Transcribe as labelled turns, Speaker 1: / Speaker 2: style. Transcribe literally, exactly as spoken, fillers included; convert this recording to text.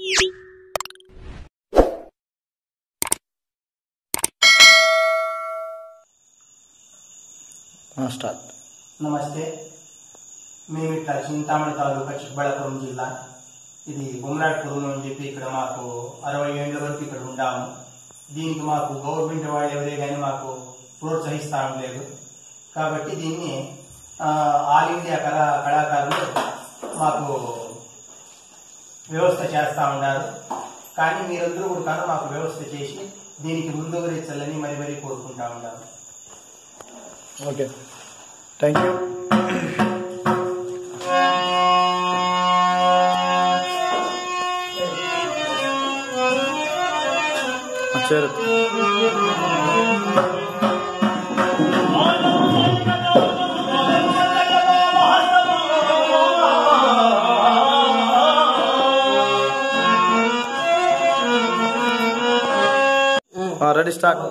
Speaker 1: Start.
Speaker 2: నమస్తే. మేము ఇట్లా చింతామణి తాలూకా చిక్కబళ్ళాపురం జిల్లా, ఇది బొమ్మలాటపురం అని చెప్పి ఇక్కడ మాకు అరవై ఏళ్ళ వరకు ఇక్కడ ఉంటాము. దీనికి మాకు గవర్నమెంట్ వాళ్ళు ఎవరే కానీ మాకు ప్రోత్సహిస్తా ఉండలేదు. కాబట్టి దీన్ని ఆల్ ఇండియా కళా కళాకారులు మాకు వ్యవస్థ చేస్తూ ఉన్నారు. కానీ మీరందరూ కూడా మాకు వ్యవస్థ చేసి దీనికి ముందువరించాలని మరి మరీ కోరుకుంటా ఉన్నారు.
Speaker 1: Okay, thank you. సరే, రెడీ, స్టార్ట్.